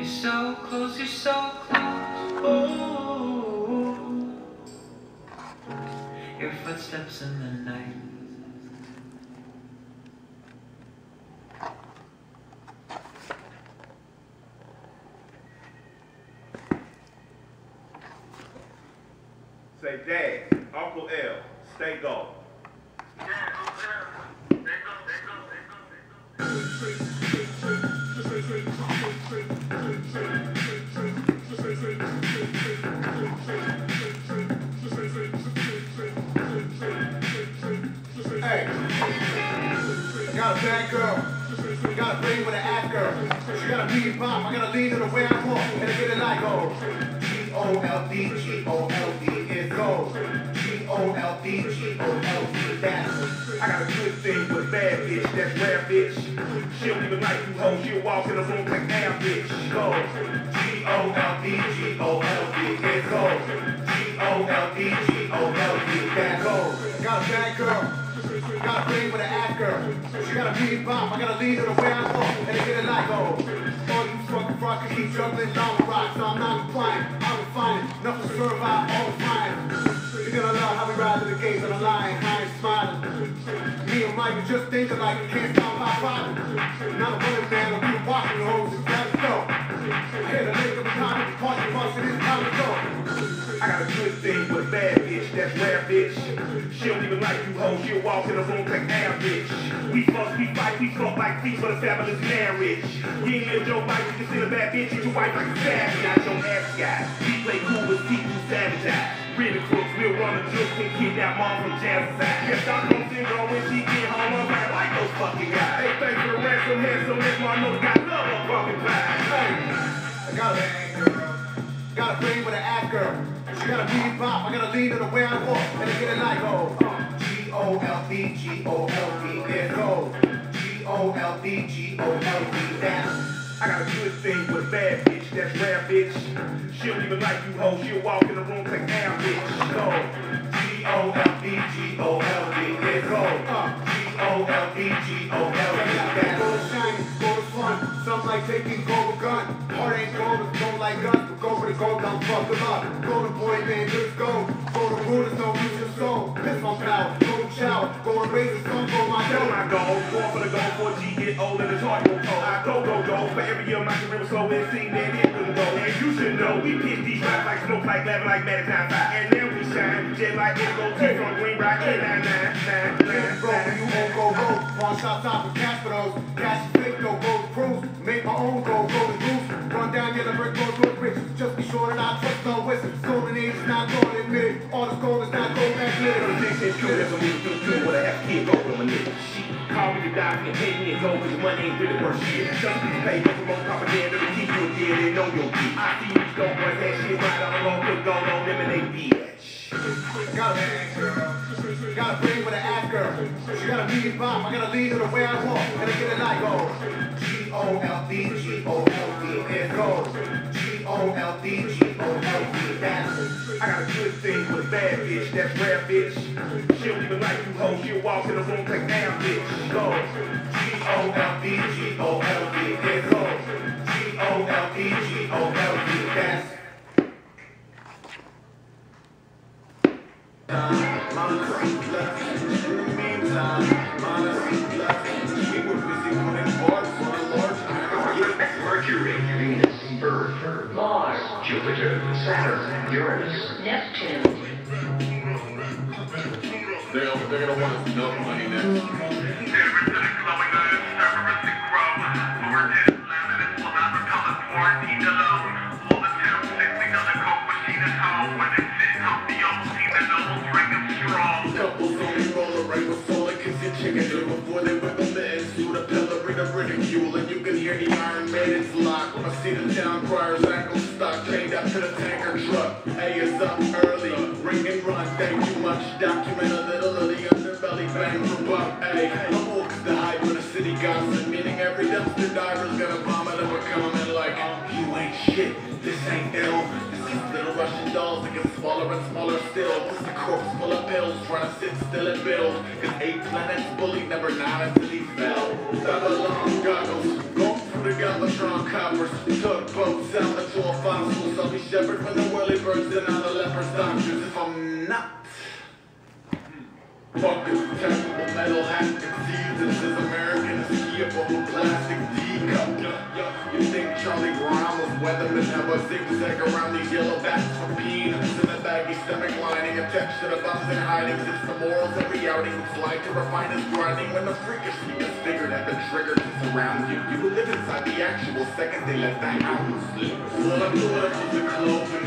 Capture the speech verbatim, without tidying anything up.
so close, you're so close. Oh, your footsteps in the night. Say, Dad, Uncle L, stay go. Dad, Uncle L, stay go, stay go, stay go, stay go. Hey, I got a bad girl. I got a brain with an ass girl. She got a beat pop. I gotta lead her the way I walk. And I get it like, oh, G O L D, G O L D, it's gold. G O L D, G O L D, that's I got a good thing with a bad bitch, that's rare bitch. She don't even like you hoes, she'll walk in the room like damn bitch. Go. G O L D, G O L D, it's gold. G O L D, G O L D, that's gold. I got a bad girl. Got a brain with an ass girl. She got a beat pop. I gotta lead her the way I walk. And I get it like, oh, all you fucking fuckers keep juggling down the rocks. So I'm not complying. I'm refining. Nothing to survive all the time. You're gonna love how we ride to the gates of the line. High and smiling. Me and Mike are just thinking like we can't stop my father. Not a running man. I'll be walking the hoes. It's gotta go. I hear the link of the time. The party function is time to go. I got a good thing with a bad bitch, that's rare bitch. She don't even like you hoes, she'll walk in the room like damn bitch. We fuss, we fight, we fuck like feet for the fabulous marriage. You ain't live your life, you can see a bad bitch, treat your wife like a savage. Not your ass guy, we play cool with people sabotage. Really crooks, we'll run the jokes and kidnap mom from jazz side. Yeah, Stockholm syndrome when she get home, I'm like, like those fucking guys. Hey, thanks for the ransom, handsome, that's why I know the guy love a fucking pie. Hey, I got a bad girl. Got a brain with an ass girl. She got a beat pop. I gotta lead her the way I walk. And I get it like, oh, G O L D, G O L D, it's gold. G O L D, G O L D, that's I got a good thing with a bad bitch, that's rare bitch. She don't even like you hoes, she'll walk in the room like damn bitch. Go. G O L D, G O L D, it's gold. G O L D, G O L D, that's gold is shiny, gold is fun. Some like taking gold with gun. Heart ain't gold, it's gold like guns. But go for the gold, I'm fucked them up. Golden boy, man, let's go. Golden rulers don't lose your soul. Piss on power, golden shower. Golden razors, don't go my Tell dough. my goal, going for the goal, four G get old and it's hard to go cold. I go, go, go, for every year my career was slow and seen that it couldn't go. And you should know, we pitch these shots like smoke, like lemon, like Madison five. And then we shine, just like it go T from Green Rock, eight nine nine nine nine. Bro, you won't go road. Pawn shop top and cash for those. Cash is fake, no gold proofs. Make my own gold, golden goose. Run down, get a brick, gold, gold rich. Just be sure that I trust no wisdom. Golden age is not gold, admit it. All this gold is not gold, that's glitter. This is true, that's what we do, do. What I have to keep over my nigga. Call me to die, and pay me and go, cause money ain't really worth shit. Just be paid for most propaganda to keep you dead and know your beat. I see these dope boys that shit right on the road, put gold on them and they bitch. Got a bad girl. Got a brain with an ass girl. She got a beat pop. I gotta lead her the way I walk. And I get it like, oh, G O L D, G O L D, it's gold. G O L D, G O L D, that's I got a good thing with a bad bitch, that's rare bitch. She don't even like you hoes, she'll walk in the room like damn bitch. Go. G O L D, G O L D, it's gold. G O L D, G O L D, that's Mama creep left, in the meantime, Mama creep left, we were busy putting parts on a large Mercury, Venus, Earth, Mars, Jupiter, Saturn, Uranus, Neptune. They're, they're gonna want us to know money next. Never to the glowing earth, Cerberus to grow. Lord is planet will not become a quarantine alone. All the town sitting on the coke machine at home. When they sit up the old team, the nobles drink them strong. Couples only roll a right with solar kids and chicken do before they wiggle the ends through the pillory of ridicule. And you can hear the Iron Maiden's lock. I see the town criers ankle stock chained up to the tanker truck. A is up early, ring and run, thank you much. Document a little of the underbelly bang for buck. Hey, I'm woke to hide with a city gossip, meaning every dumpster diver's gonna vomit up a comment like, you ain't shit, this ain't ill. This is little Russian dolls that get smaller and smaller still. This is a corpse full of pills, trying to sit still and build. Cause eight planets bullied never nine until he fell. Babylon goggles, going through the Galvatron coppers, took boats. fucking detachable metal hat conceived. This is American ski up on a plastic teacup. You think Charlie Brown was weatherman? Have a zigzag around these yellow bats for peanuts in a baggy stomach lining attached to the bums and hidings. It's the morals of the outing. Fly to refine his grinding when the freakishly disfigured have been triggered to surround you. You live inside the actual second they let the hounds slip. Well, I'm doing it for the clothing.